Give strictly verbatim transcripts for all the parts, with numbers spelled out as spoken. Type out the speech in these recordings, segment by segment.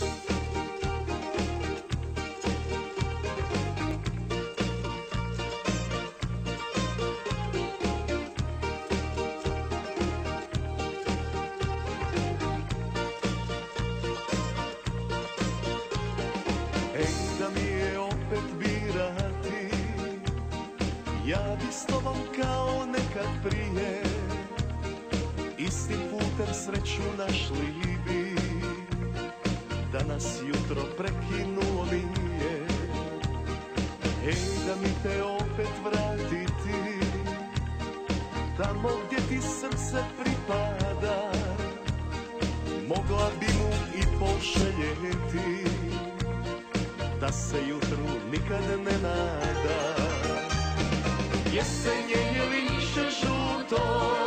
Ej, da mi je opet birati, ja bi s tobom kao nekad prije, istim putem sreću našli bi, da nas jutro prekinulo nije. Ej, da mi te opet vratiti, tamo gdje ti srce pripada, mogla bi mu i poželjeti, da se jutru nikad ne nada. Jesen je lišće žuto,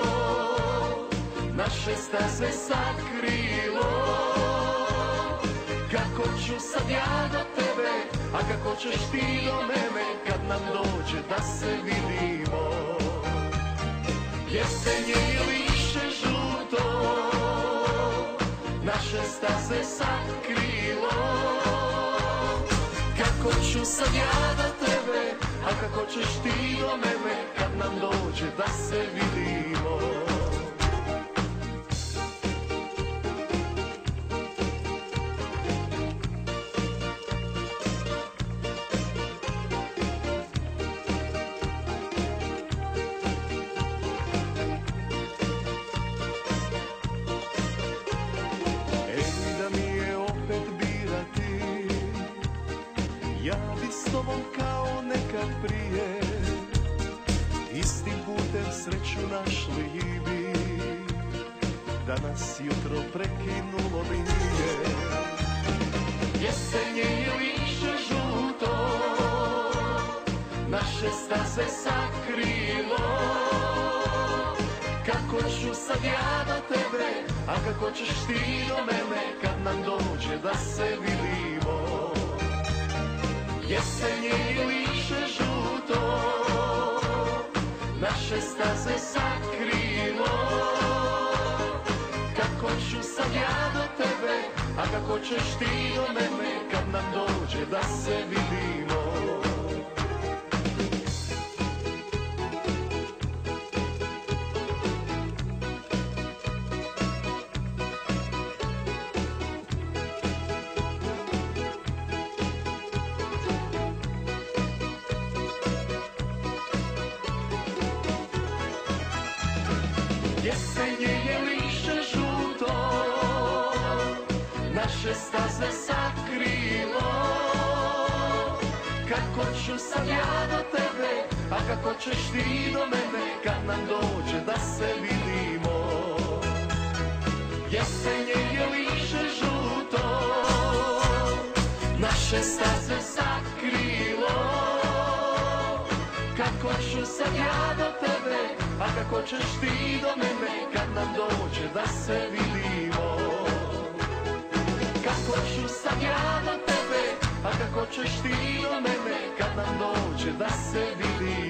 naše staze sakrilo. Kako ću sad ja do tebe, a kako ćeš ti do mene, kad nam dođe da se vidimo. Jesen je lišće žuto, naše staze sakrilo. Kako ću sad ja do tebe, a kako ćeš ti do mene, kad nam dođe da se vidimo. Ej, da mi je opet birati, ja bi s tobom kao nekad prije, istim putem sreću našli bi, da nas jutro prekinulo nije. Jesen je lišće žuto, naše staze sakrilo. Kako ću sad ja do tebe, a kako ćeš ti do mene, kad nam dođe da se vidimo. Jesen je lišće žuto, naše staze sakrilo. Kako ću sad ja do tebe, a kako ćeš ti do mene, kad nam dođe da se vidimo. Jesen je lišće žuto, naše staze sakrilo. Kako ću sad ja do tebe, a kako ćeš ti do mene, kad nam dođe da se vidimo. Jesen je lišće žuto, naše staze sakrilo. Kako ću sad ja do tebe, a kako ćeš ti do mene, kad nam dođe da se vidimo. Kako ću sad ja do tebe, a kako ćeš ti do mene, kad nam dođe da se vidimo.